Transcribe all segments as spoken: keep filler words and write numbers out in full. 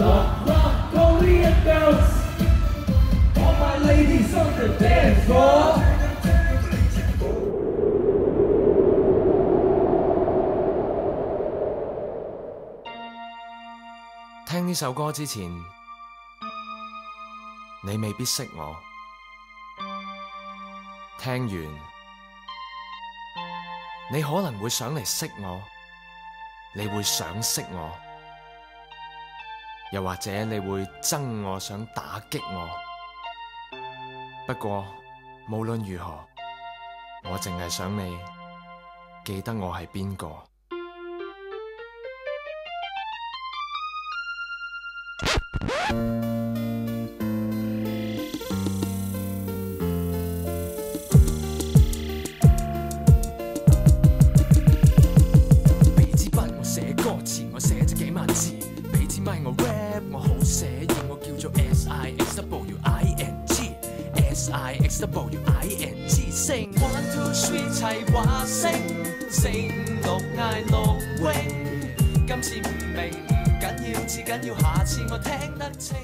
聽呢首歌之前，你未必識我。聽完，你可能會想嚟識我，你會想識我，又或者你會憎我，想打擊我。不過無論如何，我淨係想你記得我係邊個。 俾支筆我寫歌詞，我寫咗幾萬字。俾支咪我 rap， 我好寫意，我叫做 S I X W I N G，S I X W I N G， sing one two three 齊話聲，四五六嗌六永，今次唔明唔緊要，至緊要下次我聽得清。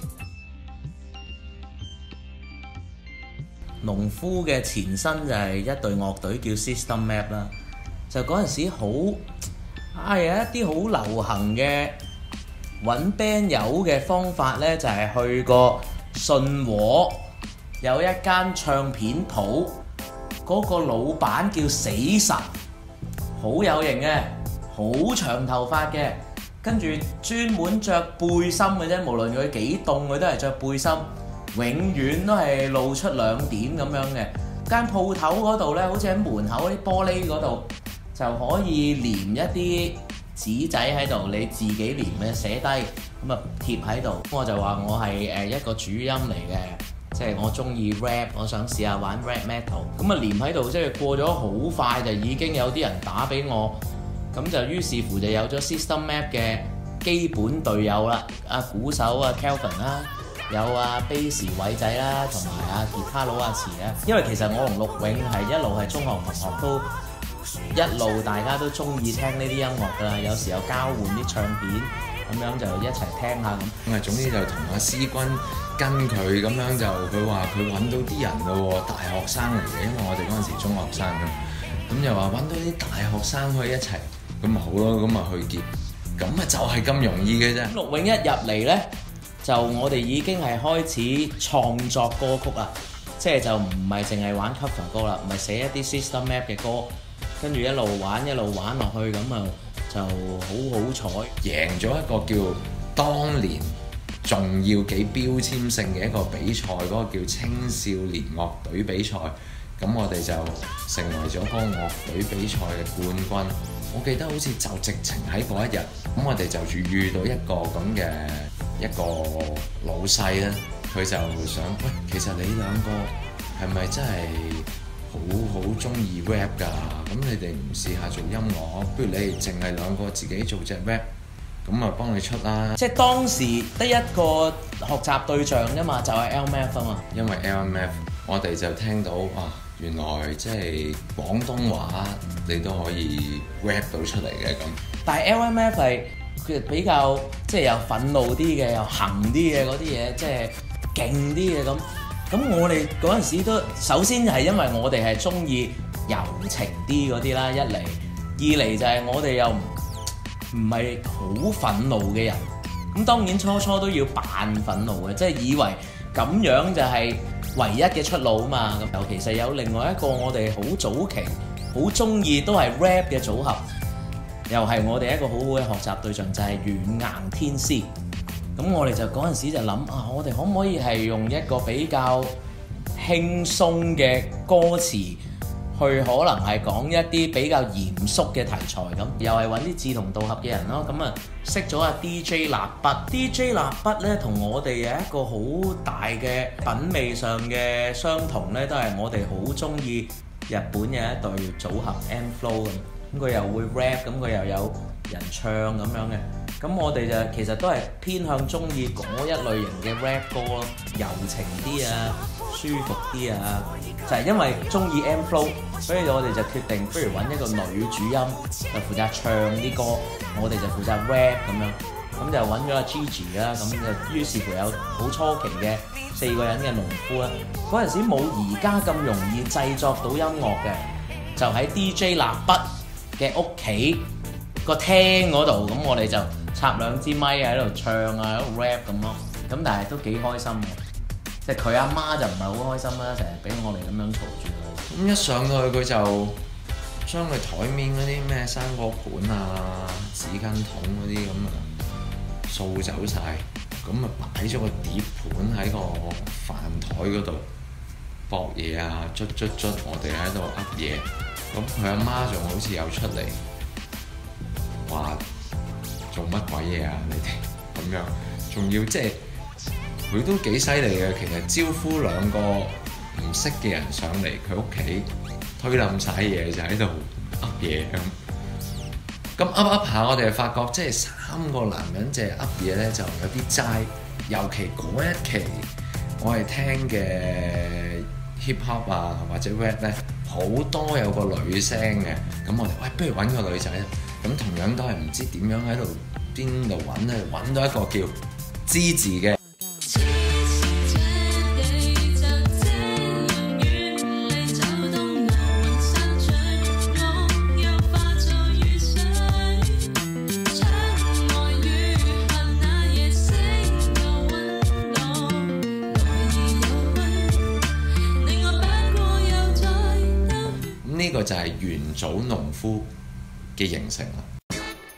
農夫嘅前身就係一隊樂隊叫 System Map 啦，就嗰陣時好啊有一啲好流行嘅揾 band 友嘅方法呢，就係、是、去個信和有一間唱片鋪，嗰、那個老闆叫死神，好有型嘅，好長頭髮嘅，跟住專門着背心嘅啫，無論佢幾凍佢都係着背心。永遠都係露出兩點咁樣嘅，間鋪頭嗰度呢，好似喺門口啲玻璃嗰度就可以黏一啲紙仔喺度，你自己黏嘅寫低，咁啊貼喺度。我就話我係誒一個主音嚟嘅，即係我中意 rap， 我想試下玩 rap metal。咁啊黏喺度，即係過咗好快就已經有啲人打俾我，咁就於是乎就有咗 System Map 嘅基本隊友啦，阿鼓手啊 Kelvin 啦。有啊 Bass 偉仔啦，同埋啊吉他佬阿慈啊，因為其實我同陸永係一路係中學同學，都一路大家都中意聽呢啲音樂㗎啦，有時候交換啲唱片咁樣就一齊聽下咁。 咁啊，總之就同阿思君跟佢咁樣就，佢話佢揾到啲人咯喎，大學生嚟嘅，因為我哋嗰陣時中學生㗎，咁又話揾到啲大學生去一齊，咁咪好咯，咁咪去結，咁啊就係咁容易嘅啫。 陸永一入嚟呢，就我哋已經係開始創作歌曲啦，即係就唔係淨係玩 cover 歌啦，唔係寫一啲 System Map 嘅歌，跟住一路玩一路玩落去，咁啊就好好彩， 贏咗一個叫當年仲要幾標籤性嘅一個比賽，嗰、那個叫青少年樂隊比賽，咁我哋就成為咗嗰個樂隊比賽嘅冠軍。我記得好似就直情喺嗰一日，咁我哋就遇到一個咁嘅一個老細咧，佢就想喂，其實你兩個係咪真係好好中意 rap 㗎？咁你哋唔試下做音樂，不如你哋淨係兩個自己做隻 rap， 咁啊幫你出啦。 即係當時得一個學習對象啫嘛，就係 L M F 啊嘛。 因為 L M F， 我哋就聽到啊，原來即係廣東話你都可以 rap 到出嚟嘅咁。 但係 L M F 係佢比較即係有憤怒啲嘅，有行啲嘅嗰啲嘢，即係勁啲嘅咁。咁我哋嗰陣時都首先係因為我哋係中意柔情啲嗰啲啦，一嚟二嚟就係我哋又唔唔係好憤怒嘅人。咁當然初初都要扮憤怒嘅，即係以為咁樣就係唯一嘅出路啊嘛。咁尤其是有另外一個我哋好早期好中意都係 rap 嘅組合，又係我哋一個好好嘅學習對象，就係軟硬天師。咁我哋就嗰陣時就諗啊，我哋可唔可以係用一個比較輕鬆嘅歌詞，去可能係講一啲比較嚴肅嘅題材咁，又係揾啲志同道合嘅人咯。咁啊，識咗阿 D J 蠟筆 ，D J 蠟筆咧同我哋有一個好大嘅品味上嘅相同咧，都係我哋好中意日本嘅一隊組合 M-Flow 咁。咁佢又會 rap， 咁佢又有人唱咁樣嘅。 咁我哋就其實都係偏向中意嗰一類型嘅 rap 歌咯，柔情啲啊，舒服啲啊，就係、是、因為中意 M flow， 所以我哋就決定不如揾一個女主音就負責唱啲歌，我哋就負責 rap 咁樣，咁就揾咗阿 Gigi 啦，咁就於是乎有好初期嘅四個人嘅農夫啦，嗰陣時冇而家咁容易製作到音樂嘅，就喺 D J 蠟筆嘅屋企個廳嗰度，咁我哋就插兩支咪喺度唱啊，喺度 rap 咁咯，咁但係都幾開心嘅。即係佢阿媽就唔係好開心啦，成日俾我哋咁樣嘈住佢。 咁一上到去佢就將佢台面嗰啲咩生果盤啊、紙巾筒嗰啲咁啊掃走晒，咁啊擺咗個碟盤喺個飯台嗰度搏嘢啊，捽捽捽，我哋喺度噏嘢。咁佢阿媽仲好似有出嚟話做乜鬼嘢啊？你哋咁樣，仲要即係佢都幾犀利嘅。其實招呼兩個唔識嘅人上嚟佢屋企，推冧晒嘢就喺度噏嘢咁。咁噏噏下，我哋發覺即係三個男人淨係噏嘢咧，就有啲齋。尤其嗰一期我係聽嘅 hip hop 啊或者 rap 咧，好多有個女聲嘅。咁我哋喂，不如揾個女仔。咁同樣都係唔知點樣喺度邊度揾咧，揾到一個叫芝字嘅。呢個就係元祖農夫嘅形成啦。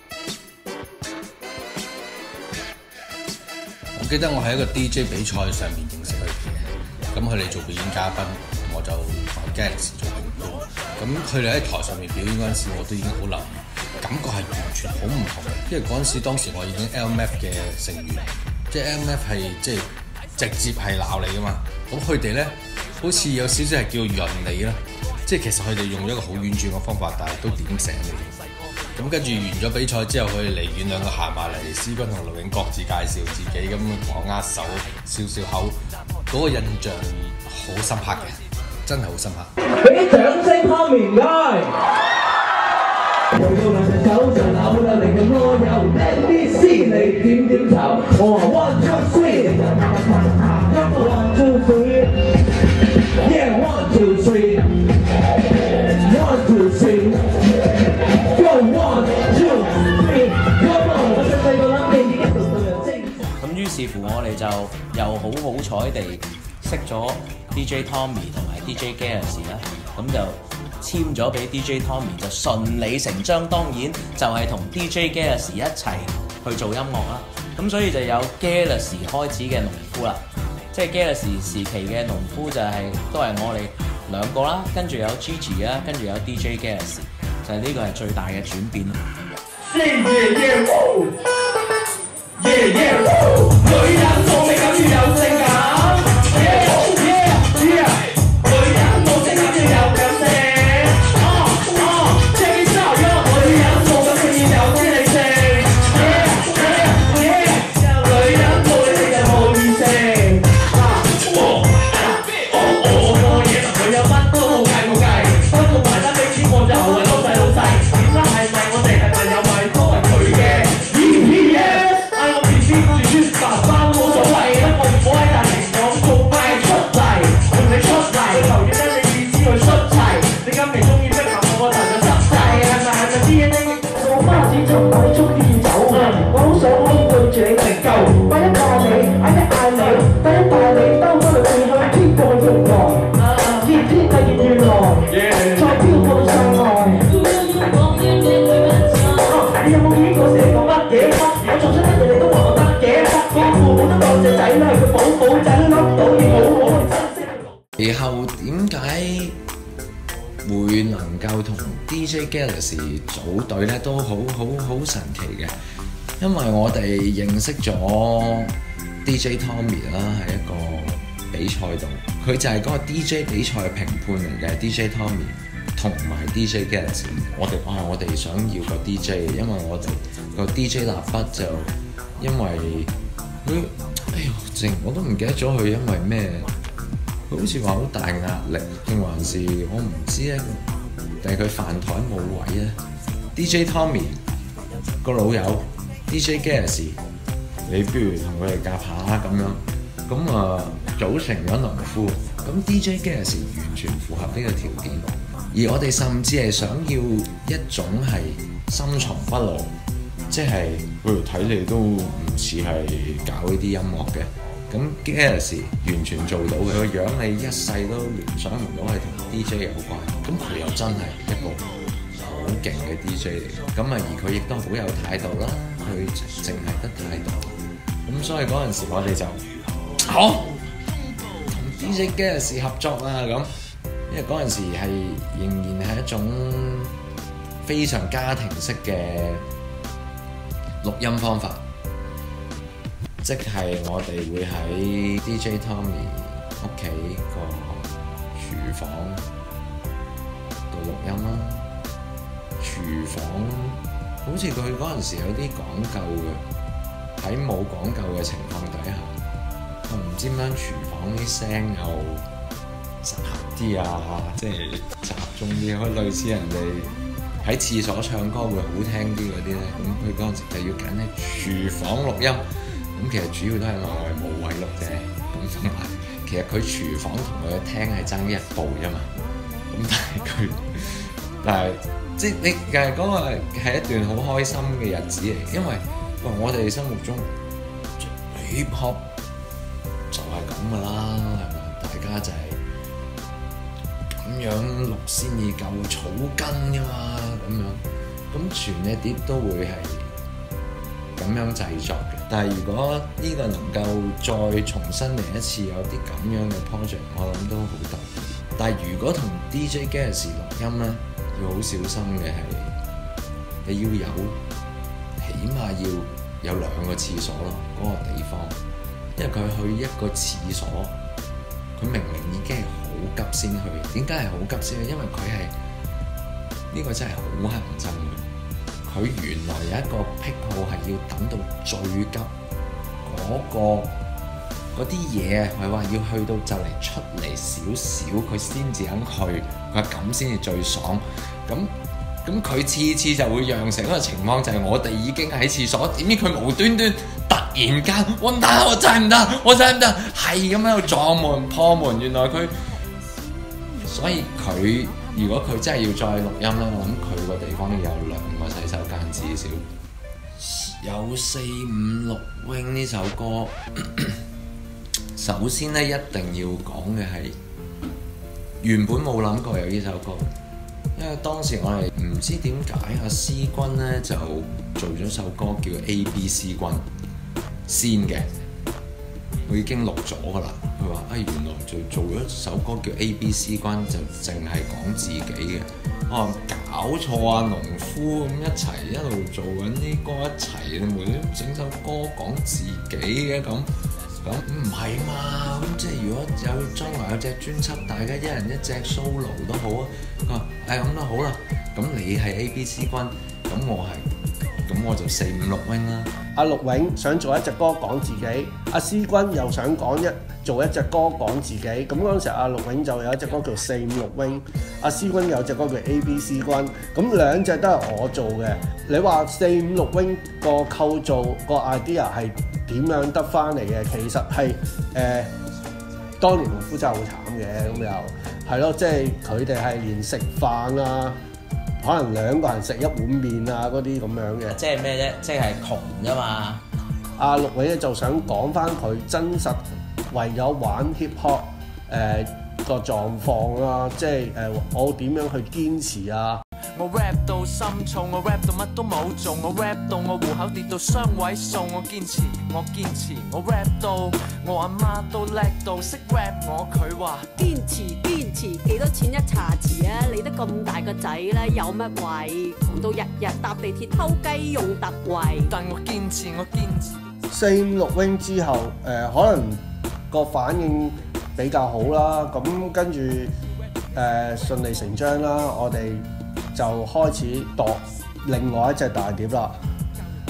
我記得我喺一個 D J 比賽上面認識佢嘅，咁佢哋做表演嘉賓，我就同 Galaxy 做評判。咁佢哋喺台上面表演嗰陣時，我都已經好留意，感覺係完全好唔同嘅。因為嗰陣時當時我已經 L M F 嘅成員，即係 L M F 係即係直接係鬧你噶嘛。咁佢哋咧好似有少少係叫潤你啦。即係其實佢哋用咗一個好婉轉嘅方法，但係都點醒你。咁跟住完咗比賽之後，佢哋離遠兩個行埋嚟，思君同盧永各自介紹自己，咁同我握手笑笑口，嗰、那個印象好深刻嘅，真係好深刻。俾啲掌聲，Tommy唔該。去到兩隻手就扭啦，令到我有 N B C 你點點頭，我話 one two three，one two three，yeah one two three。One two three, go one two three, come on！我細個諗你已經做到有精神。咁於是乎我哋就又好好彩地識咗 D J Tommy 同埋 D J Galaxy 啦，咁就簽咗俾 D J Tommy， 就順理成章，當然就係同 D J Galaxy 一齊去做音樂啦。咁所以就有 Galaxy 開始嘅農夫啦，即係 Galaxy 時期嘅農夫就係、是、都係我哋兩個啦，跟住有 Gigi 啦，跟住有 D J Galaxy， 就係呢個係最大嘅轉變咯。Yeah, yeah, yeah, yeah, yeah, 女人冇性感要有性感 ，yeah, yeah, yeah， 女人冇性感要有感性，哦哦 ，check it out， 女人冇感性要有知理性 ，yeah, yeah, yeah， 女人冇理性就冇異性，啊，我我我我嘢同佢有乜都冇計冇計，不過埋單俾錢我就係老細老細，點解係咪我哋係咪有咪都係佢嘅 ？E S， 嗌我 B B 住住爸爸冇所謂，不過唔好喺大庭廣眾嗌出嚟，同你出嚟，求其得你意思去出齊，你今期中意逼行我個頭就濕滯，係咪係咪啲嘢你我媽子就唔係中意走啊，我好想可以對住你成嚿，嗌一嗌你，嗌一嗌你，帶一帶你，兜翻嚟對向天過欲來，熱天突然原來，再飄過到上岸。你有冇見過成個乜嘢？我做出乜嘢你都話我得嘅，幾乎冇得當隻仔啦，佢寶寶仔笠到要好好去珍惜。 其後點解會能夠同 D J Galaxy 組隊咧，都好好好神奇嘅，因為我哋認識咗 D J Tommy 啦，喺一個比賽度，佢就係嗰個 D J 比賽評判嚟嘅 D J Tommy。同埋 D J Galaxy， 我哋啊，我哋想要個 D J， 因為我哋個 D J 蠟筆就因為佢，哎呀，淨我都唔記得咗佢因為咩，佢好似話好大壓力，定還是我唔知咧，定係佢飯台冇位咧 ？D J Tommy 個老友 D J Gareth， 你不如同佢哋夾下咁樣，咁啊組成咗農夫，咁 D J Gareth 完全符合呢個條件，而我哋甚至係想要一種係深藏不露。即係佢睇你都唔似係搞呢啲音樂嘅，咁 Gareth 完全做到嘅，個樣你一世都聯想唔到係同 D J 有關，咁佢又真係一個好勁嘅 D J 嚟嘅，咁啊而佢亦都好有態度啦，佢淨係得態度，咁所以嗰陣時我哋就好同 D J Gareth 合作啦，咁因為嗰陣時係仍然係一種非常家庭式嘅錄音方法，即係我哋會喺 D J Tommy 屋企個廚房度錄音啦。廚房好似佢嗰陣時有啲講究嘅，喺冇講究嘅情況底下，我唔知點解廚房啲聲又集合啲啊，即係集中啲，可以類似人哋喺廁所唱歌會好聽啲嗰啲咧，咁佢嗰陣時就要揀喺廚房錄音，咁其實主要都係我係冇位錄啫，咁同埋其實佢廚房同佢嘅廳係爭一步啫嘛，咁但係佢，但係即係你其實嗰個係一段好開心嘅日子嚟，因為喂我哋生活中 hip hop 就係咁噶啦，係咪？大家就係咁樣錄先至夠草根噶嘛。咁樣，咁全嘅碟都會係咁樣製作嘅。但係如果呢個能夠再重新嚟一次有啲咁樣嘅 project， 我諗都好特別。但係如果同 D J Gareth 錄音咧，要好小心嘅係，你要有起碼要有兩個廁所咯，嗰、那個地方，因為佢去一個廁所，佢明明已經係好急先去。點解係好急先去？因為佢係。呢個真係好乞人憎嘅，佢原來有一個癖好係要等到最急嗰、那個嗰啲嘢，係話要去到就嚟出嚟少少，佢先至肯去，佢話咁先至最爽。咁咁佢次次就會釀成一個情況，就係、是、我哋已經喺廁所，點知佢無端端突然間，我唔得，我真係唔得，我真係唔得，係咁喺度撞門破門。原來佢，所以佢。如果佢真係要再錄音咧，我諗佢個地方有兩個洗手間至少。有四五六 wing 呢首歌，首先咧一定要講嘅係原本冇諗過有呢首歌，因為當時我哋唔知點解阿思君咧就做咗首歌叫 A B C 君先嘅，佢已經錄咗㗎啦。佢話：啊，原來就做咗首歌叫 A B C 君，就淨係講自己嘅。我話搞錯啊，農夫咁一齊一路做緊啲歌一齊，你無端端整首歌講自己嘅咁，咁唔係嘛？咁即係如果有將來有隻專輯，大家一人一隻 solo 都好啊。佢話：誒咁都好啦，咁你係 A B C 君，咁我係，咁我就四五六 wing 啦。 阿陸永想做一隻歌講自己，阿思君又想講一做一隻歌講自己。咁嗰陣時阿陸永就有一隻歌叫四五六 wing， 阿思君有隻歌叫 A B C 君。咁兩隻都係我做嘅。你話四五六 wing 個構造個 idea 係點樣得翻嚟嘅？其實係誒、呃，當年農夫真係好慘嘅，咁又係咯，即係佢哋係連食飯啊，可能兩個人食一碗麵啊嗰啲咁樣嘅。 即係咩啫？即係窮啫嘛。 阿陸永咧就想講翻佢真實為咗玩 hip hop 誒個狀況啦，即係誒、呃、我點樣去堅持啊！ 我 rap 到心燥，我 rap 到乜都冇做，我 rap 到我戶口跌到雙位數，我堅持，我堅持，我 rap 到我阿媽都叻到識 rap 我，佢話堅持堅持，幾多錢一茶匙啊？你得咁大個仔啦，有乜謂？窮到日日搭地鐵偷雞用特惠， 但我堅持，我堅持。 四五六 wing 之後，誒、呃、可能個反應比較好啦，咁跟住誒、呃、順理成章啦，我哋就開始度另外一隻大碟啦。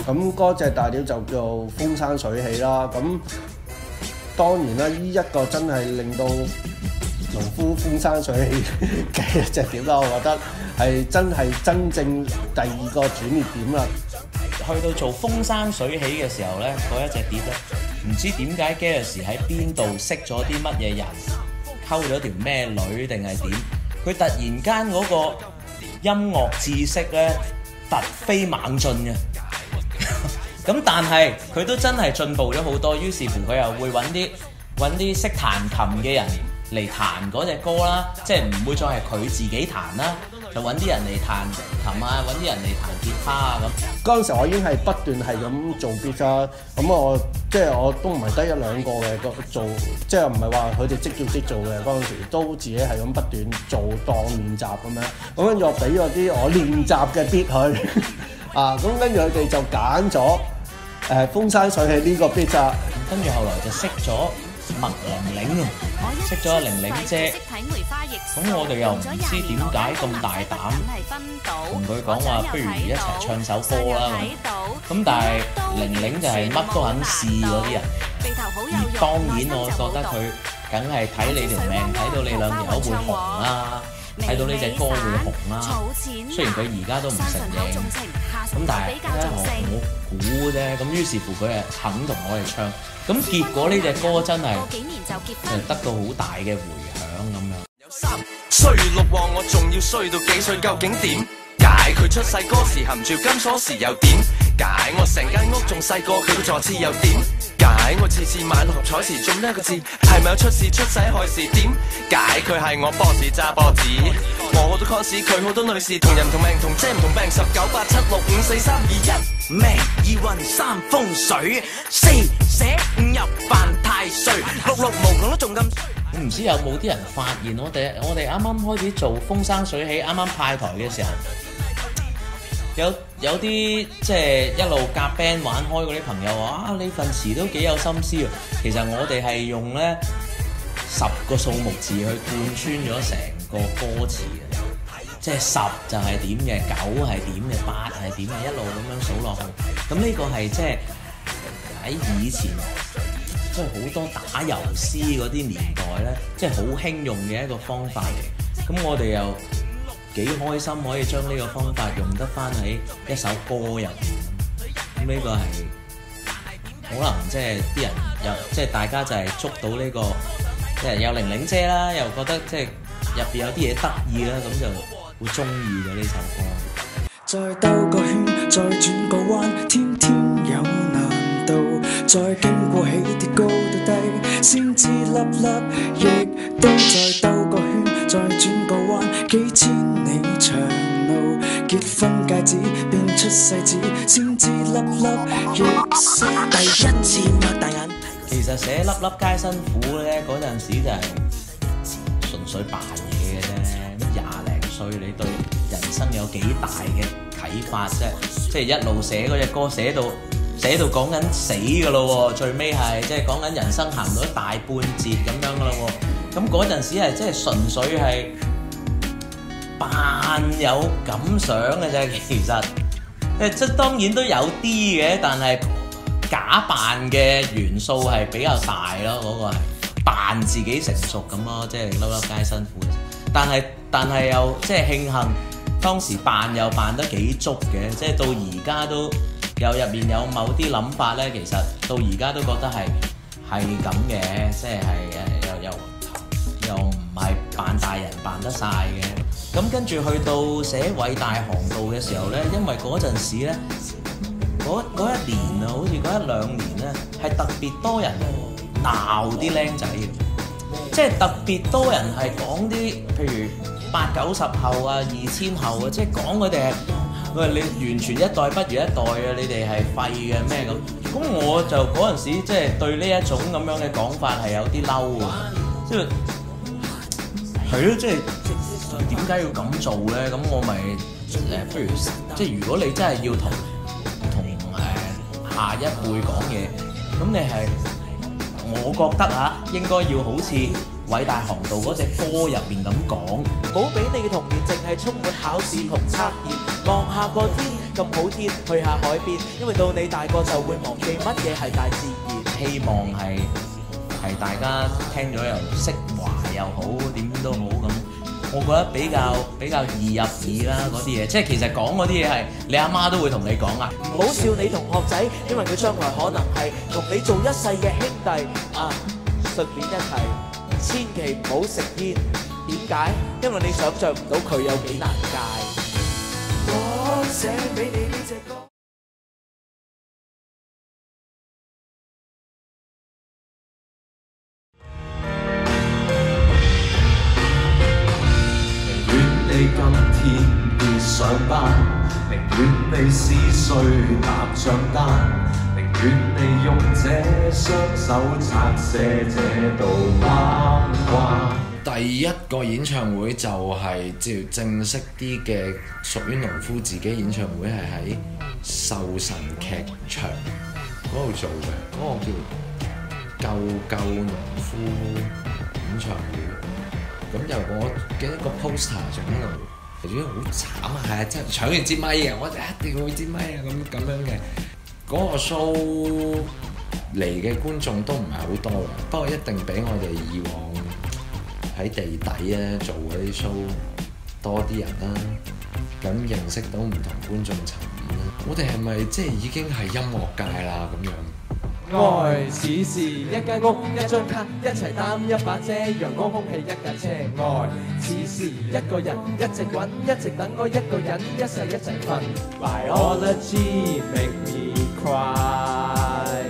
咁嗰隻大鳥就叫做風生水起啦。咁當然啦，呢一個真係令到農夫風生水起嘅一隻碟啦，我覺得係真係真正第二個轉捩點啦。 去到做風生水起嘅時候咧，嗰一隻碟咧，唔知點解 Gareth 喺邊度識咗啲乜嘢人，溝咗條咩女定係點？佢突然間嗰個音樂知識咧突飛猛進嘅。咁但係佢都真係進步咗好多，於是乎佢又會揾啲揾啲識彈琴嘅人嚟彈嗰隻歌啦，即係唔會再係佢自己彈啦，就揾啲人嚟彈琴啊，揾啲人嚟彈吉他啊咁。 嗰陣時我已經係不斷係咁做 beat 啦，咁我即係我都唔係得一兩個嘅個做，即係唔係話佢哋即叫即做嘅，嗰陣時都自己係咁不斷做當練習咁樣，咁跟住我俾咗啲我練習嘅 beat 佢，啊咁跟住佢哋就揀咗誒風生水起呢個 beat 啊， 跟住後來就識咗麥玲玲啊，識咗阿玲玲姐，咁我哋又唔知點解咁大膽同佢講話，不如一齊唱首歌啦咁。咁但係玲玲就係乜都肯試嗰啲人，而當然我覺得佢梗係睇你條命，睇到你兩條友會紅啦，睇到呢隻歌會紅啦。雖然佢而家都唔承認，咁但係咧我我估啫。咁於是乎佢係肯同我哋唱，咁結果呢隻歌真係就得到好大嘅迴響咁樣。 有三衰六旺，我仲要衰到幾歲？究竟點解佢出世嗰時含住金鎖匙又點解我成間屋仲細過佢個座次又點解我次次買六合彩時中一個字係咪有出事出世害事？點解佢係我 boss 揸波子？我好多 cons 佢好多女士同人唔同命同姐唔同病，十九八七六五四三二一命二運三風水四捨五入犯太歲六六無窮都仲咁。 我唔知有冇啲人發現我哋我哋啱啱開始做風生水起，啱啱派台嘅時候，有有啲即係一路夾 band 玩開嗰啲朋友話啊，你份詞都幾有心思喎。其實我哋係用咧十個數目字去貫穿咗成個歌詞嘅，即係十就係點嘅，九係點嘅，八係點嘅，一路咁樣數落去。咁呢個係即係喺以前，即係好多打油詩嗰啲年代咧，即係好興用嘅一個方法嚟。咁我哋又幾開心可以將呢個方法用得翻喺一首歌入邊。咁呢個係可能即係啲人又即係大家就係捉到呢個，即係有玲玲姐啦，又覺得即係入邊有啲嘢得意啦，咁就會中意咗呢首歌。 再兜個圈，再轉個彎，天天有難度。再經過起跌高到低，先知粒粒亦都再兜個圈，再轉個彎，幾千里長路，結婚戒指變出世紙，先知粒粒亦識第一次擘大眼。 其實寫粒粒皆辛苦咧，嗰陣時就係純粹扮嘢嘅啫。廿零歲你對人生有幾大嘅啟發啫？即係一路寫嗰隻歌寫到寫到講緊死噶咯喎，最尾係即係講緊人生行到一大半截咁樣噶咯喎。咁嗰陣時係即係純粹係扮有感想嘅啫，其實即係當然都有啲嘅，但係假扮嘅元素係比較大咯。嗰、嗰個係扮自己成熟咁咯，即係粒粒皆辛苦。但係但係又即係慶幸當時扮又扮得幾足嘅，即係到而家都有入面有某啲諗法咧，其實到而家都覺得係係咁嘅，即係係又又又唔係扮大人扮得晒嘅。咁跟住去到寫偉大航道嘅時候咧，因為嗰陣時咧嗰嗰一年啊，好似嗰一兩年咧係特別多人鬧啲僆仔嘅。即係特別多人係講啲，譬如八九十後啊、二千後啊，即係講佢哋係，喂你完全一代不如一代啊！你哋係廢嘅咩咁？咁我就嗰陣時即係對呢一種咁樣嘅講法係有啲嬲啊！即係係咯，即係點解要咁做咧？咁我咪誒，不如即係如果你真係要同同誒下一輩講嘢，咁你係。我覺得啊，應該要好似偉大航道嗰隻歌入邊咁講， 冇俾你嘅童年淨係充滿考試同測驗，望下個天。 咁好天，去下海邊，因為到你大個就會忘記乜嘢係大自然。 希望係係大家聽咗又釋懷又好，點都好咁。我覺得比較比較易入耳啦嗰啲嘢，即係其實講嗰啲嘢係你阿媽都會同你講啊。 唔好笑你同學仔，因為佢將來可能係同你做一世嘅兄弟啊！順便一提，千祈唔好食煙。點解？因為你想像唔到佢有幾難戒。我寫俾你呢隻歌。 你今天要上班，寧願你思緒搭上單，寧願你用這雙手拆卸這道關關。 第一個演唱會就係照正式啲嘅，屬於農夫自己演唱會，係喺壽臣劇場嗰度做嘅，嗰、那個叫救救農夫演唱會。咁又我記得個 poster 仲喺度，其實好慘啊！係啊，真係搶完支咪啊！我一定要支咪啊！咁咁樣嘅嗰、那個 show 嚟嘅觀眾都唔係好多嘅，不過一定比我哋以往喺地底咧做嗰啲 show 多啲人啦。咁認識到唔同觀眾層面啦。我哋係咪即係已經係音樂界啦咁樣？ 愛似是一間屋，一張卡，一齊擔一把遮，陽光空氣一架車。愛似是一個人，一直揾，一直等嗰一個人，一世一齊瞓。Biology make me cry,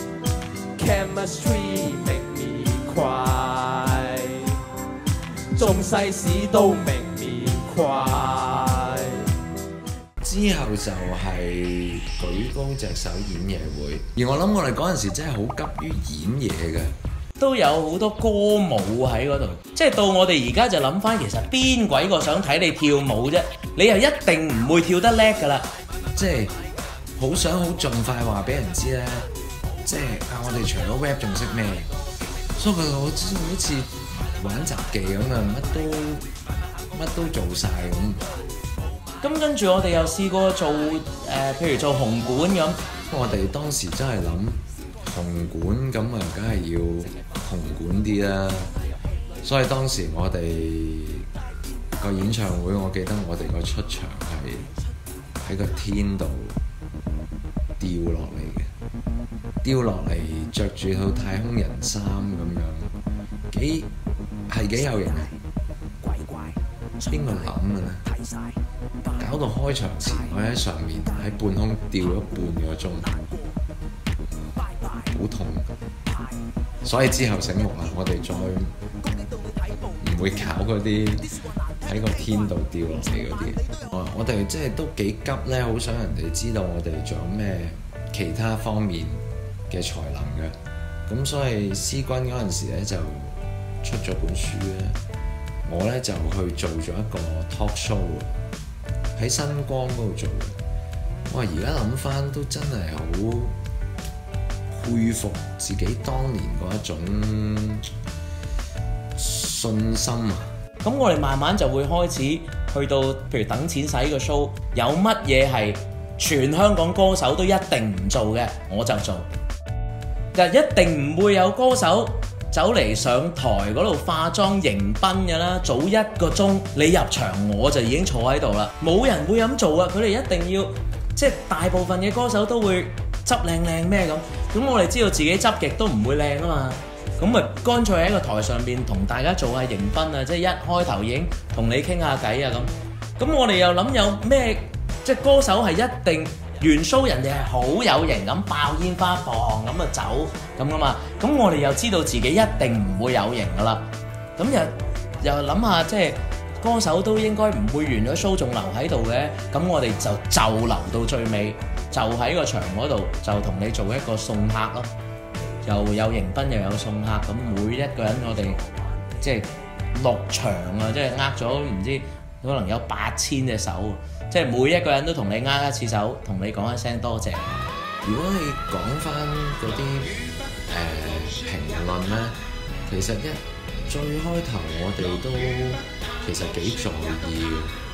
chemistry make me cry, 中西史都 make me cry。 之後就係舉高隻手演嘢會，而我諗我哋嗰陣時真係好急於演嘢嘅， 都有好多歌舞喺嗰度。即係到我哋而家就諗翻，其實邊鬼個想睇你跳舞啫？你又一定唔會跳得叻㗎啦。 即係好想好盡快話俾人知咧，即係啊！我哋除咗 rap 仲識咩？所以佢好似好似玩雜技咁啊，乜都乜都做晒咁。 咁跟住我哋又試過做誒、呃，譬如做紅館咁。 我哋當時真係諗紅館咁啊，梗係要紅館啲啦。所以當時我哋個演唱會，我記得我哋個出場係喺個天度掉落嚟嘅，掉落嚟着住套太空人衫咁樣，幾係幾有型啊！邊個諗嘅咧？搞到開場前，我喺上面喺半空吊咗半個鐘，好痛。所以之後醒目啦，我哋再唔會搞嗰啲喺個天度掉落嚟嗰啲。我哋即係都幾急咧，好想人哋知道我哋仲有咩其他方面嘅才能嘅。咁所以思君嗰陣時咧就出咗本書咧。我咧就去做咗一個 talk show 喺新光嗰度做嘅。哇！而家諗翻都真係好佩服自己當年嗰一種信心啊！ 咁我哋慢慢就會開始去到，譬如等錢使個 show，有乜嘢係全香港歌手都一定唔做嘅，我就做。就一定唔會有歌手走嚟上台嗰度化妝迎賓嘅啦，早一個鐘你入場我就已經坐喺度啦，冇人會咁做啊！佢哋一定要即係大部分嘅歌手都會執靚靚咩咁，咁我哋知道自己執極都唔會靚啊嘛，咁咪乾脆喺個台上邊同大家做下迎賓啊，即係一開頭已經同你傾下偈啊咁，咁我哋又諗有咩即係歌手係一定完 show 人哋係好有型咁爆煙花放咁啊走咁噶嘛，咁我哋又知道自己一定唔會有型噶啦，咁又又諗下即係歌手都應該唔會完咗 show 仲留喺度嘅，咁我哋就就留到最尾，就喺個場嗰度就同你做一個送客咯，又有迎賓又有送客，咁每一個人我哋即係六場啊，即係呃咗唔知可能有八千隻手。即係每一個人都同你握一次手，同你講一聲多謝。 如果你講翻嗰啲誒評論咧，其實一最開頭我哋都其實幾在意嘅，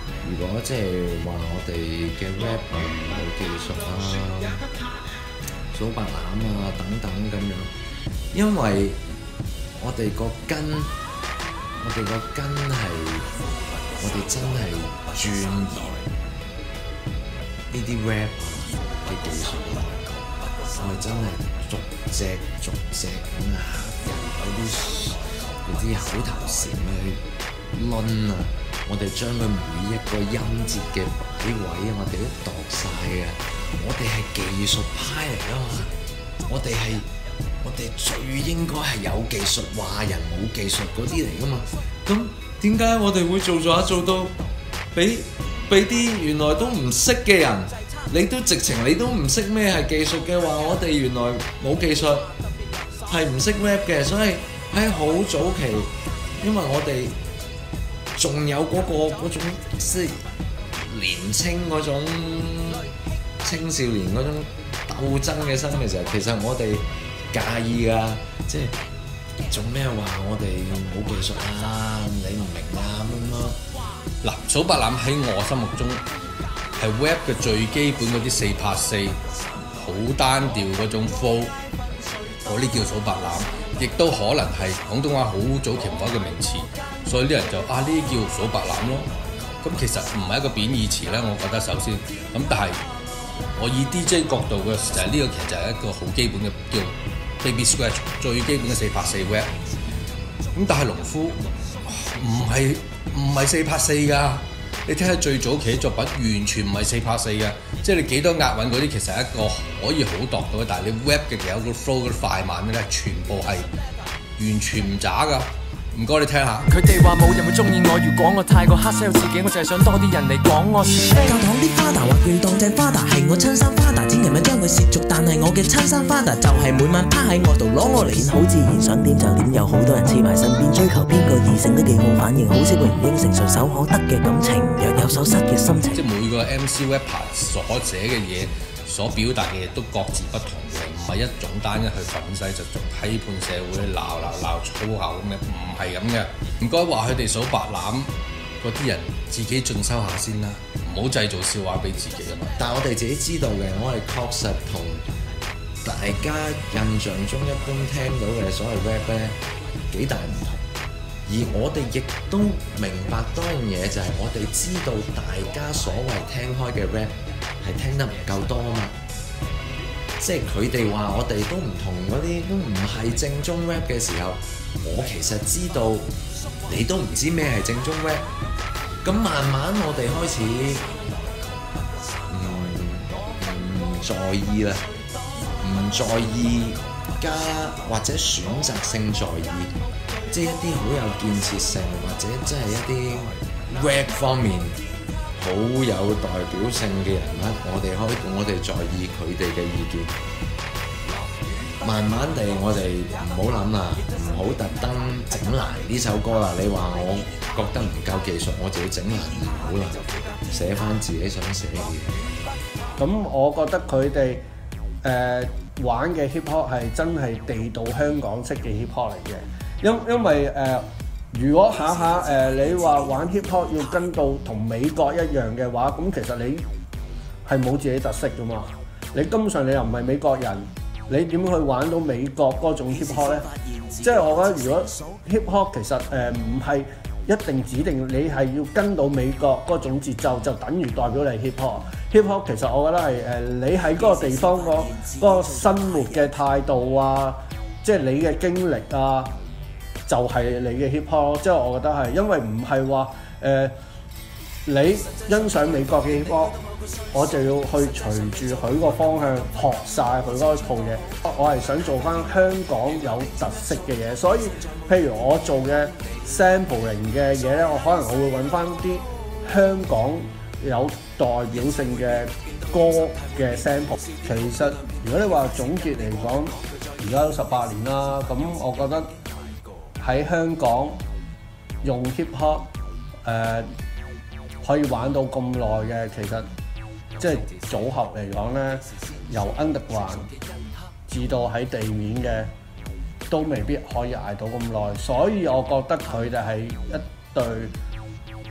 如果即係話我哋嘅 rap 係冇技術啊、數白欖啊等等咁樣，因為我哋個根，我哋個根係我哋真係鑽研呢啲 rap 嘅技術，我哋真係逐隻逐隻咁啊，有啲有啲口頭禪去攆啊，我哋將佢每一個音節嘅擺位啊，我哋都度晒嘅。我哋係技術派嚟㗎嘛，我哋係我哋最應該係有技術，話人冇技術嗰啲嚟㗎嘛。咁點解我哋會做咗做到俾俾啲原來都唔識嘅人，你都直情你都唔識咩係技術嘅話，我哋原來冇技術係唔識 rap 嘅，所以喺好早期，因為我哋仲有嗰、嗰個嗰種即係年青嗰種青少年嗰種鬥爭嘅心嘅時候，其實我哋介意㗎，即係做咩話我哋冇技術啊？你唔明啊咁咯。 嗱，數白欖喺我心目中係 rap 嘅最基本嗰啲四拍四，好單調嗰種 flow， 嗰啲叫數白欖，亦都可能係廣東話好早期某一個名詞，所以啲人就啊呢啲叫數白欖咯。咁其實唔係一個貶義詞咧，我覺得首先，咁但係我以 D J 角度嘅就係、是、呢個其實就係一個好基本嘅叫 baby scratch， 最基本嘅四拍四 rap。咁但係農夫唔係唔係四拍四㗎，你睇下最早期嘅作品完全唔係四拍四嘅，即係你幾多押韻嗰啲其實係一個可以好度到嘅，但係你 rap 嘅其實有個 flow 嗰啲快慢嘅咧，全部係完全唔渣㗎。唔該，你聽下。 佢哋話冇人會中意我，如果我太過 hard sell 自己，我就係想多啲人嚟講我是。 教堂啲 father 話佢當正 father 係我親生 father， 千祈咪將佢褻瀆，但係我嘅親生 father 就係每晚趴喺我度攞我嚟演，好自然想點就點，有好多人黐埋身邊，追求邊個異性都幾好反應，好識會唔應承，隨手可得嘅感情，若有所失嘅心情。 即係每個 M C rapper 所寫嘅嘢，所表達嘅嘢都各自不同嘅，唔係一種單一去粉飾就做批判社會鬧鬧鬧粗口咁嘅，唔係咁嘅。唔該話佢哋數白欖嗰啲人自己進修下先啦，唔好製造笑話俾自己啊嘛。 但係我哋自己知道嘅，我哋確實同大家印象中一般聽到嘅所謂 rap 咧幾大唔同，而我哋亦都明白多樣嘢，就係我哋知道大家所謂聽開嘅 rap 係聽得唔夠多啊嘛。即係佢哋話我哋都唔同嗰啲，都唔係正宗 rap 嘅時候，我其實知道你都唔知咩係正宗 rap。咁慢慢我哋開始唔唔在意啦，唔在意加或者選擇性在意，即係一啲好有建設性或者即係一啲 rap 方面好有代表性嘅人物，我哋開我哋在意佢哋嘅意見。慢慢地，我哋唔好諗啦，唔好特登整爛呢首歌啦。你話我覺得唔夠技術，我就要整爛，唔好啦，寫翻自己想寫嘅嘢。 咁我覺得佢哋誒玩嘅 hip hop 係真係地道香港式嘅 hip hop 嚟嘅，因因為誒、呃、如果下下誒、呃、你話玩 hip hop 要跟到同美國一樣嘅話，咁其實你係冇自己特色噶嘛。你根本上你又唔係美國人，你點去玩到美國嗰種 hip hop 咧？即係我覺得如果 hip hop 其實誒唔係一定指定你係要跟到美國嗰種節奏，就等於代表你 hip hop。hip hop 其實我覺得係誒、呃、你喺嗰個地方個嗰個生活嘅態度啊，即係你嘅經歷啊，就係、是、你嘅 hip hop。即係我覺得係，因為唔係話誒你欣賞美國嘅 hip hop，我就要去隨住佢個方向學晒佢嗰套嘢。我係想做翻香港有特色嘅嘢，所以譬如我做嘅 sampling 嘅嘢咧，我可能我會揾翻啲香港有代表性嘅歌嘅 sample。其實如果你話總結嚟講，而家都十八年啦，咁我覺得喺香港用 hip hop 誒、呃、可以玩到咁耐嘅，其實即係組合嚟講咧，由 underground 至到喺地面嘅，都未必可以捱到咁耐。所以我覺得佢哋係一隊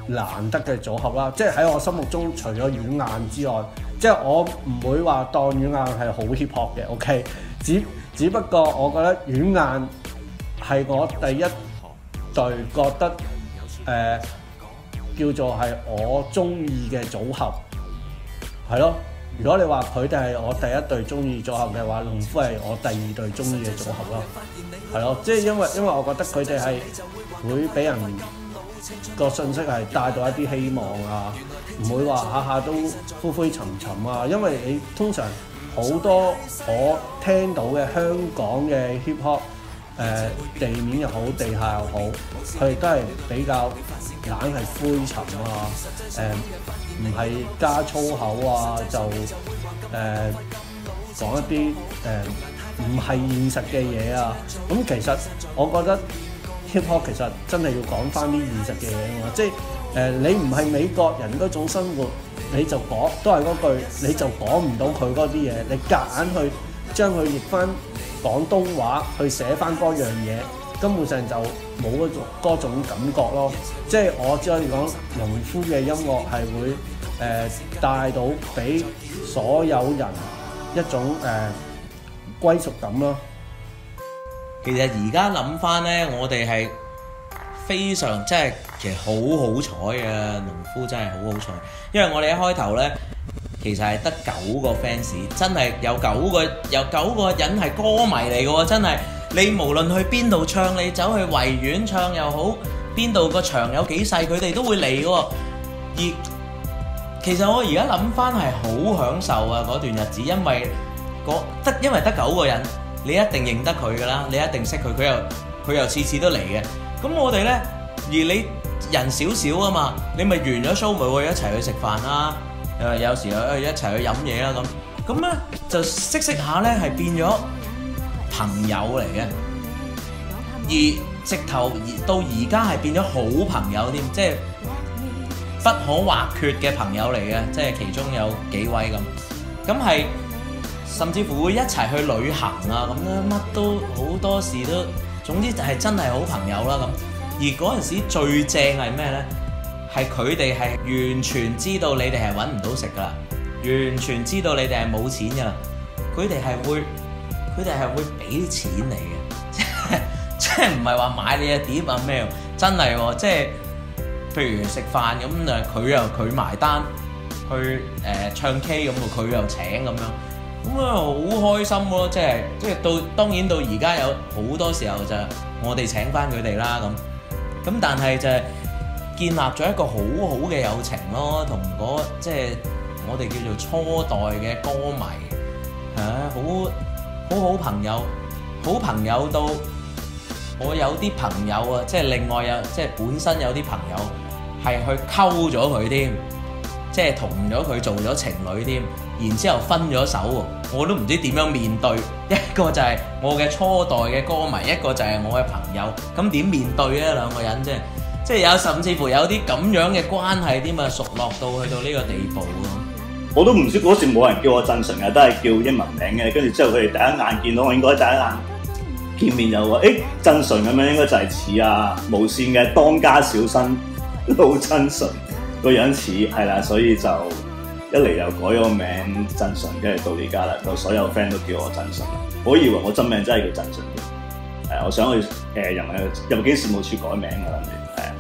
難得嘅組合啦。即係喺我心目中，除咗軟硬之外，即係我唔會話當軟硬係好 hip hop 嘅。OK， 只只不過我覺得軟硬係我第一隊覺得誒、呃、叫做係我中意嘅組合，係咯。如果你話佢哋係我第一隊中意組合嘅話，農夫係我第二隊中意嘅組合咯，係咯，即係因為因為我覺得佢哋係會俾人個信息係帶到一啲希望啊，唔會話下下都灰灰沉沉啊，因為你通常好多我聽到嘅香港嘅 hip hop 誒、呃、地面又好，地下又好，佢哋都係比較硬係灰沉啊，誒、呃。唔係加粗口啊，就誒、呃、講一啲誒唔係現實嘅嘢啊。咁其實我覺得 hip hop 其實真係要講翻啲現實嘅嘢啊嘛。即係誒、呃、你唔係美國人嗰種生活，你就講都係嗰句，你就講唔到佢嗰啲嘢。你夾硬去將佢譯翻廣東話去寫翻嗰樣嘢，根本上就冇嗰種嗰種感覺咯。即係我只可以講，農夫嘅音樂係會誒、呃、帶到俾所有人一種誒、呃、歸屬感咯。 其實而家諗翻咧，我哋係非常即係其實好好彩嘅，農夫真係好好彩，因為我哋一開頭咧其實係得九個 fans， 真係有九個有九個人係歌迷嚟嘅喎，真係。你無論去邊度唱，你走去維園唱又好，邊度個場有幾細，佢哋都會嚟嘅喎。而其實我而家諗翻係好享受啊嗰段日子，因為得因為得九個人，你一定認得佢㗎啦，你一定識佢，佢又佢又次次都嚟嘅。咁我哋呢，而你人少少啊嘛，你咪完咗 show 咪會一齊去食飯啦，誒有時又一齊去飲嘢啦咁。咁呢就識識下呢係變咗朋友嚟嘅，而直頭到而家係變咗好朋友添，即係不可或缺嘅朋友嚟嘅，即係其中有幾位咁，咁係甚至乎會一齊去旅行啊咁樣，乜都好多時都，總之就係真係好朋友啦咁。而嗰陣時最正係咩呢？係佢哋係完全知道你哋係揾唔到食噶啦，完全知道你哋係冇錢噶啦，佢哋係會。佢哋係會俾啲錢你嘅，即係即係唔係話買你嘅碟啊咩？真係喎，即係譬如食飯咁誒，佢又佢埋單，去誒、呃、唱 K 咁佢又請咁樣，咁啊好開心咯！即係即係到當然到而家有好多時候就我哋請翻佢哋啦咁，咁但係就係建立咗一個好好嘅友情咯，同嗰即係我哋叫做初代嘅歌迷嚇好。好好朋友，好朋友到我有啲朋友啊，即係另外有即係本身有啲朋友係去溝咗佢添，即係同咗佢做咗情侶添，然之後分咗手喎，我都唔知點樣面對。一個就係我嘅初代嘅歌迷，一個就係我嘅朋友，咁點面對咧兩個人啫？即係有甚至乎有啲咁樣嘅關係添啊，熟絡到去到呢個地步咯。 我都唔知嗰時冇人叫我振純嘅，都係叫英文名嘅。跟住之後佢哋第一眼見到我，應該第一眼見面就話：誒振純咁樣應該就係似啊無線嘅當家小生老振純個樣似係啦，所以就一嚟又改咗個名振純，跟住到而家啦，到所有 friend 都叫我振純。我以為我真名真係叫振純嘅，誒我想去誒入入境事務處改名㗎啦，係啊。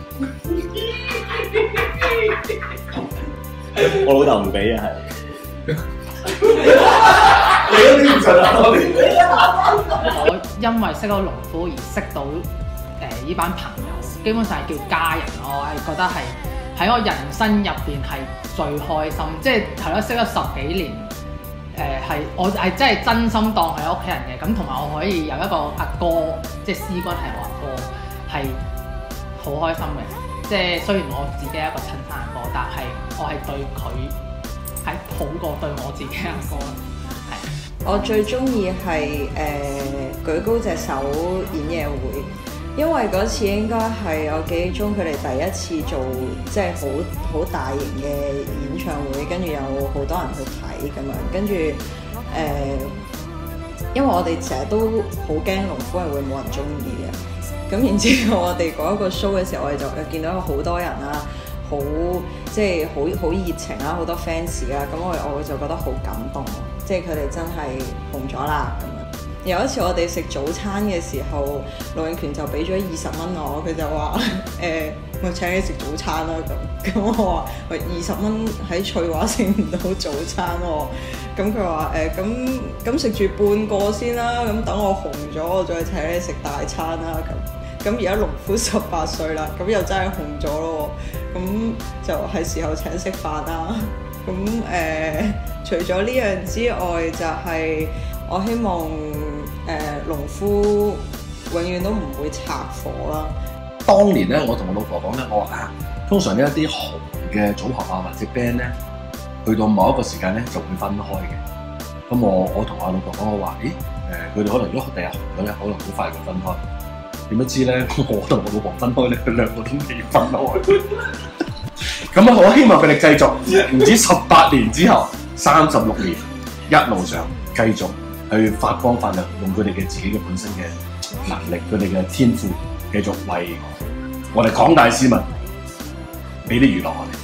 我老豆唔俾啊，係。你都唔信啊！ 我因為識咗農夫而識到誒呢班朋友，基本上係叫家人。我係覺得係喺我人生入邊係最開心，即係係咯，識咗十幾年，誒、呃、係我係真係真心當係屋企人嘅。咁同埋我可以有一個阿哥，即係師君係我阿哥，係好開心嘅。即係雖然我自己係一個親生阿哥，但係我係對佢係好過對我自己阿哥。係我最中意係誒舉高隻手演唱會，因為嗰次應該係我記憶中佢哋第一次做即係好好大型嘅演唱會，跟住有好多人去睇咁樣，跟住誒、呃，因為我哋成日都好驚農夫係會冇人中意嘅。咁然之後，我哋嗰一個 show 嘅時候，我哋就見到有好多人啦， 好即係好好熱情啦，好多 fans 啦，咁我我就覺得好感動，即係佢哋真係紅咗啦咁樣。有一次我哋食早餐嘅時候，盧永權就俾咗二十蚊我，佢就話誒，我、欸、請你食早餐啦咁。咁我話喂，二十蚊喺翠華食唔到早餐喎。咁佢話誒，咁咁食住半個先啦，咁等我紅咗，我再請你食大餐啦咁。咁而家農夫十八歲啦，咁又真係紅咗咯，咁就係時候請食飯啦。咁誒、呃，除咗呢樣之外，就係、是、我希望誒、呃、農夫永遠都唔會拆夥啦。 當年咧，我同我老婆講咧，我話啊，通常呢一啲紅嘅組合啊或者 band 咧，去到某一個時間咧就會分開嘅。咁我我同我老婆講，我話，咦誒，佢哋可能如果第日紅咗咧，可能好快會分開。點不知咧，我同我老婆分開咧，佢兩個都未分開。咁啊，我希望佢哋繼續，唔止十八年之後，三十六年一路上繼續去發光發亮，用佢哋嘅自己嘅本身嘅能力，佢哋嘅天賦，繼續為我哋廣大市民俾啲娛樂我哋。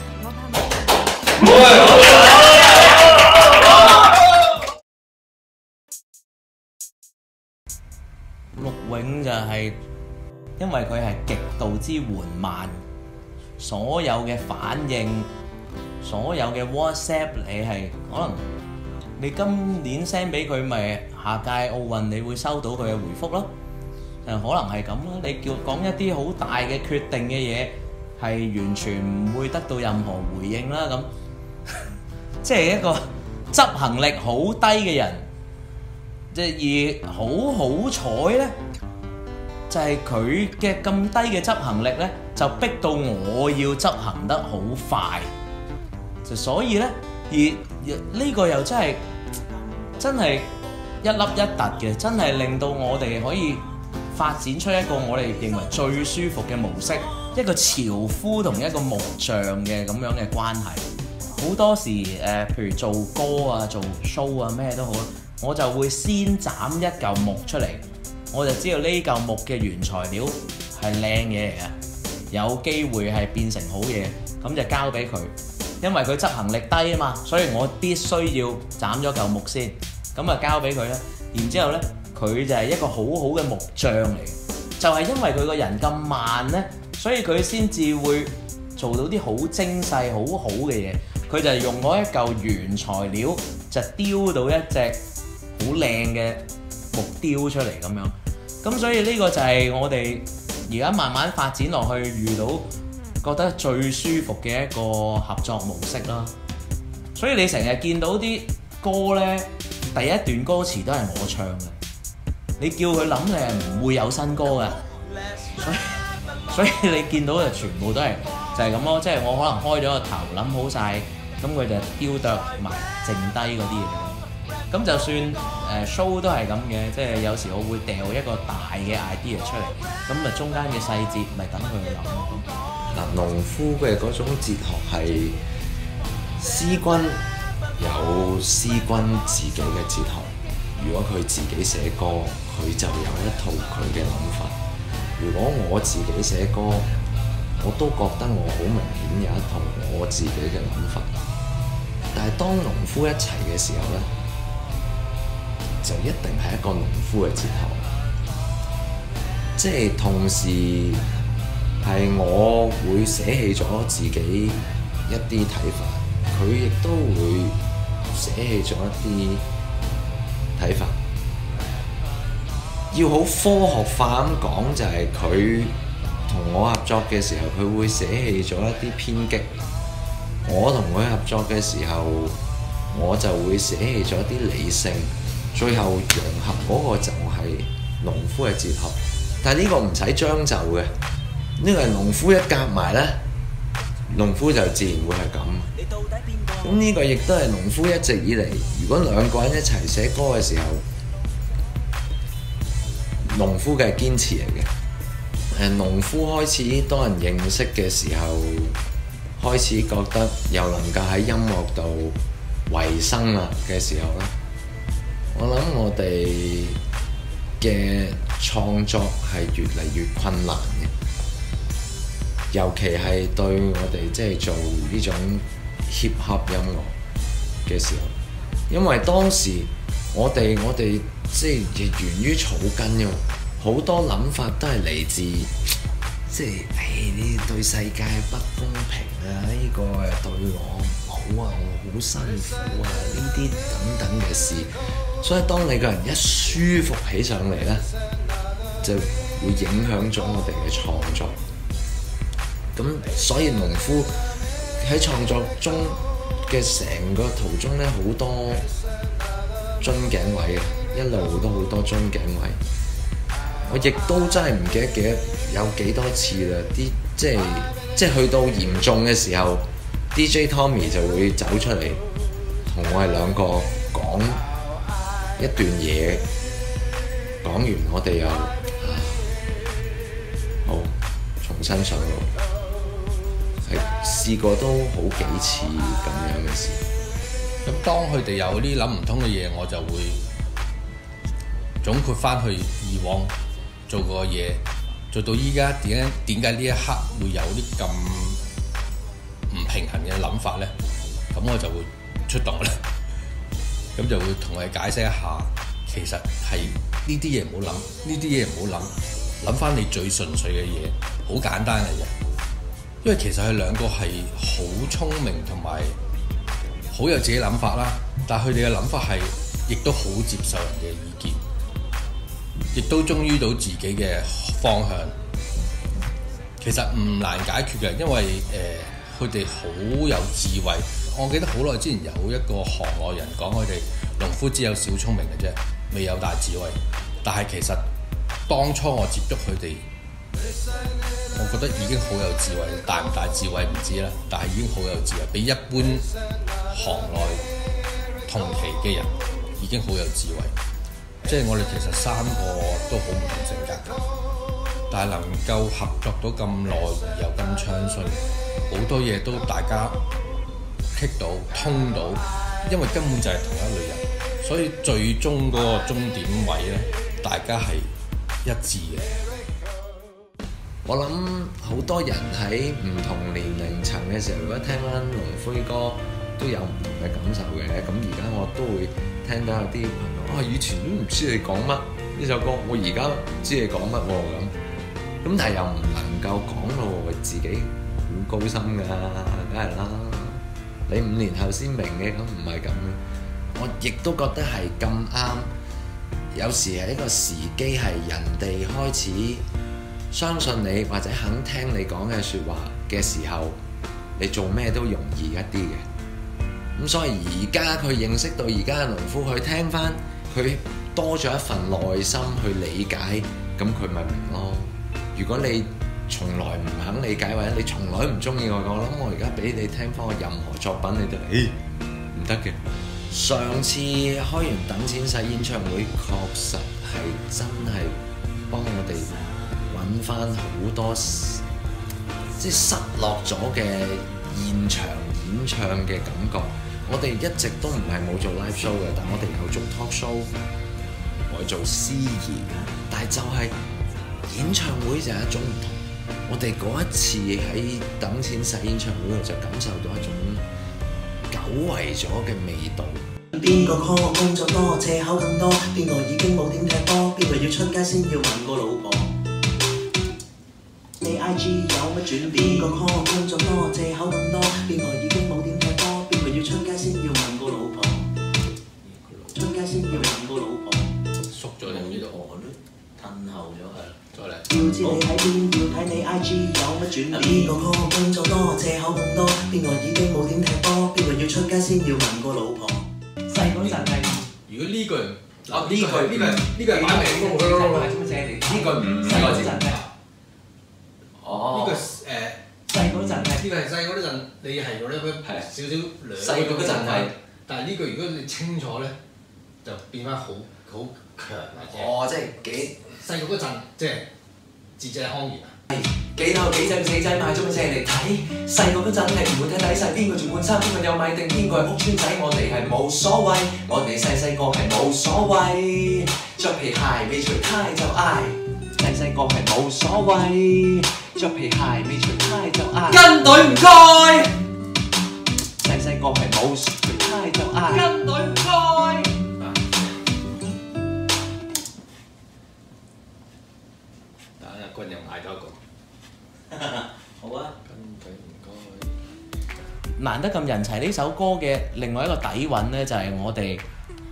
陸永就係、是。因為佢係極度之緩慢，所有嘅反應，所有嘅 WhatsApp 你係可能你今年 send 俾佢，咪下屆奧運你會收到佢嘅回覆咯。誒，可能係咁咯。你叫講一啲好大嘅決定嘅嘢，係完全唔會得到任何回應啦。咁即係一個執行力好低嘅人，即係而好好彩咧。就係佢嘅咁低嘅執行力咧，就逼到我要執行得好快，就所以咧，而呢個又真係真係一粒一突嘅，真係令到我哋可以發展出一個我哋認為最舒服嘅模式，一個樵夫同一個木匠嘅咁樣嘅關係。好多時誒、呃，譬如做歌啊、做 show 啊咩都好，我就會先斬一嚿木出嚟。我就知道呢嚿木嘅原材料係靚嘢嚟嘅，有機會係變成好嘢，咁就交俾佢。因為佢執行力低啊嘛，所以我必須要斬咗嚿木先，咁啊交俾佢啦。然之後呢，佢就係一個好好嘅木匠嚟，就係因為佢個人咁慢呢，所以佢先至會做到啲好精細、好好嘅嘢。佢就係用嗰一嚿原材料就雕到一隻好靚嘅木雕出嚟咁樣。咁所以呢個就係我哋而家慢慢發展落去遇到覺得最舒服嘅一個合作模式啦。所以你成日見到啲歌呢，第一段歌詞都係我唱嘅，你叫佢諗你係唔會有新歌嘅。所以所以你見到就全部都係就係咁咯，即係我可能開咗個頭諗好晒，咁佢就雕琢埋剩低嗰啲嘢。咁就算誒 show 都係咁嘅，即係有時我會掉一個大嘅 idea 出嚟，咁啊中間嘅細節咪等佢去諗咯。 嗱，農夫嘅嗰種哲學係詩君有詩君自己嘅哲學，如果佢自己寫歌，佢就有一套佢嘅諗法。如果我自己寫歌，我都覺得我好明顯有一套我自己嘅諗法。但係當農夫一齊嘅時候呢，就一定係一個農夫嘅哲學，即係同時係我會捨棄咗自己一啲睇法，佢亦都會捨棄咗一啲睇法。要好科學化咁講，就係佢同我合作嘅時候，佢會捨棄咗一啲偏激；我同佢合作嘅時候，我就會捨棄咗一啲理性。最後融合嗰個就係農夫嘅哲學，但係呢個唔使將就嘅，呢個係農夫一夾埋呢，農夫就自然會係咁。咁呢個亦都係農夫一直以嚟，如果兩個人一齊寫歌嘅時候，農夫嘅堅持嚟嘅。誒，農夫開始多人認識嘅時候，開始覺得又能夠喺音樂度維生啦嘅時候咧。我諗我哋嘅創作係越嚟越困難嘅， 尤其係對我哋即係做呢種 hip hop 音樂嘅時候，因為當時我哋我哋即係源於草根嘅，好多諗法都係嚟自即係誒呢對世界不公平啊，呢、呢個誒對我唔好啊，我好辛苦啊，呢啲等等嘅事。所以當你個人一舒服起上嚟咧，就會影響咗我哋嘅創作。咁所以農夫喺創作中嘅成個途中咧，好多樽頸位嘅，一路都好多樽頸位。我亦都真係唔記得幾多有幾多次啦，啲即係即係去到嚴重嘅時候 ，D J Tommy 就會走出嚟同我哋兩個講一段嘢，講完我哋又好重新上路。係試過都好幾次咁樣嘅事。 咁當佢哋有啲諗唔通嘅嘢，我就會總括翻去以往做過嘅嘢，做到依家點解點解呢一刻會有啲咁唔平衡嘅諗法咧？咁我就會出動啦。咁就會同佢解釋一下，其實係呢啲嘢唔好諗，呢啲嘢唔好諗，諗翻你最純粹嘅嘢，好簡單嘅啫。因為其實佢兩個係好聰明同埋好有自己諗法啦，但係佢哋嘅諗法係亦都好接受人嘅意見，亦都忠於到自己嘅方向。其實唔難解決嘅，因為誒佢哋好有智慧。我記得好耐之前有一個行內人講，佢哋農夫只有小聰明嘅啫，未有大智慧。但係其實當初我接觸佢哋，我覺得已經好有智慧，大唔大智慧唔知啦，但係已經好有智慧，比一般行內同期嘅人已經好有智慧。即係我哋其實三個都好唔同性格，但係能夠合作到咁耐而又咁暢順，好多嘢都大家棘到通到，因為根本就係同一類人，所以最終嗰個終點位咧，大家係一致嘅。 我諗好多人喺唔同年齡層嘅時候，如果聽翻農夫歌都有唔同嘅感受嘅。咁而家我都會聽到有啲朋友，啊以前都唔知你講乜呢首歌，我而家知你講乜喎咁。咁但係又唔能夠講到自己好高深㗎，梗係啦。你五年後先明嘅，咁唔係咁嘅。我亦都覺得係咁啱，有時係一個時機，係人哋開始相信你或者肯聽你講嘅説話嘅時候，你做咩都容易一啲嘅。咁所以而家佢認識到而家嘅農夫，佢聽翻佢多咗一份耐心去理解，咁佢咪明咯。如果你從來唔肯理解，或者你從來唔中意我，我諗我而家俾你聽翻我任何作品，你都誒唔得嘅。上次開完等錢使演唱會，確實係真係幫我哋揾翻好多即係失落咗嘅現場演唱嘅感覺。我哋一直都唔係冇做 live show 嘅，但我哋有做 talk show， 我哋做司儀，但係就係演唱會就係一種唔同。我哋嗰一次喺等錢使演唱會度就感受到一種久違咗嘅味道。 邊個 call 工作多，借口更多，邊個已經冇點踢波，邊個要出街先要問個老婆。你 I G 有乜轉變？邊個 call 工作多，借口更多，邊個已經冇點踢波，邊個要出街先要問個老婆。出街先要問個老婆。 縮咗定呢度？ 我都褪後咗係。 再嚟。 要知你喺邊，要睇你 I G 有乜轉變。邊個 call 工作多，借口更多，邊個已經冇點踢波，邊個要出街先要問個老婆。細嗰陣係， 如果呢句， 啊呢句呢句呢句擺明呢句唔細嗰陣係，哦， 呢個誒細嗰陣係， 呢個係細嗰陣，你係嗰啲少少兩細嗰陣係， 但係呢句如果你清楚咧，就變翻好好強嘅。 哦，即係幾細個嗰陣，即係字正腔圓啊！ 幾頭幾隻死仔買中借嚟睇，細個嗰陣係唔會睇底細，邊個住半山，邊個有米定，邊個係屋村仔，我哋係冇所謂，我哋細細個係冇所謂，着皮鞋未除呔就嗌，細細個係冇所謂。 着皮鞋未除呔就嗌跟隊唔該， 細細個係冇除呔就嗌跟隊唔該。 等阿君又嗌多一個。 好啊。 跟隊唔該。 難得咁人齊呢首歌嘅另外一個底韻呢，就係、我哋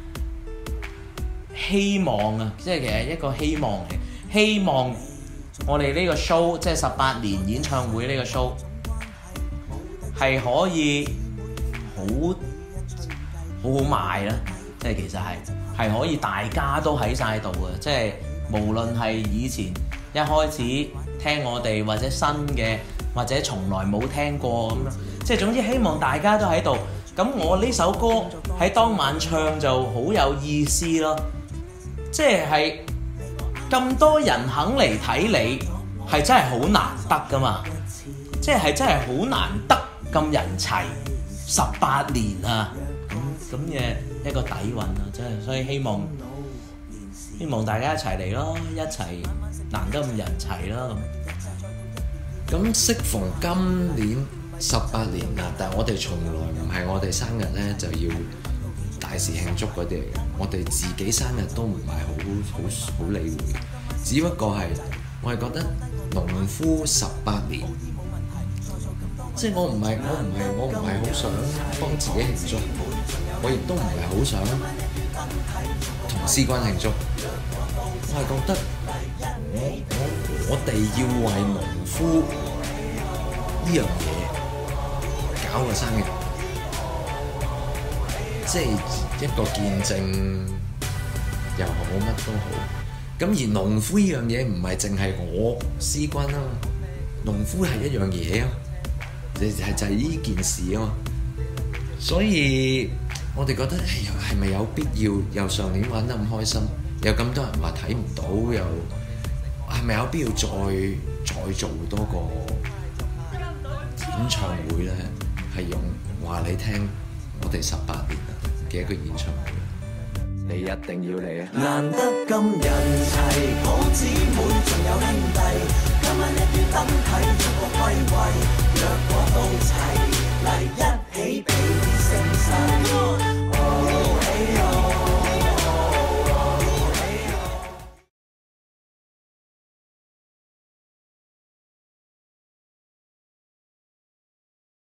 希望啊，即係其實一個希望嚟，希望我哋呢個 show 即係十八年演唱會呢個 show 係可以好好好賣啦，即係其實係係可以大家都喺晒度嘅，即係無論係以前一開始聽我哋或者新嘅，或者從來冇聽過咁樣，即係總之希望大家都喺度。咁我呢首歌喺當晚唱就好有意思咯，即係咁多人肯嚟睇你，係真係好難得噶嘛，即係真係好難得咁人齊十八年啊，咁咁嘅一個底韻啊，真係，所以希望希望大家一齊嚟咯，一齊難得咁人齊啦咁。 咁適逢今年十八年啦，但係我哋從來唔係我哋生日咧就要大肆慶祝嗰啲嚟嘅，我哋自己生日都唔係好好好理會，只不過係我係覺得農夫十八年，即係我唔係我唔係我唔係好想幫自己慶祝，我亦都唔係好想同思君慶祝，我係覺得我我我哋要為農夫呢樣嘢搞個生日，即係一個見證又好，乜都好。咁而農夫呢樣嘢唔係淨係我思君啊嘛，農夫係一樣嘢啊，就係就係呢件事啊嘛。所以我哋覺得係咪有必要？又上年玩得咁開心，有咁多人話睇唔到，又係咪有必要再再做多個演唱會咧？係用話你聽我哋十八年嘅一個演唱會，你一定要嚟啊！ 難得咁人齊，好姊妹仲有兄弟，今晚一於等睇，做個歸位，若果到齊嚟一起比。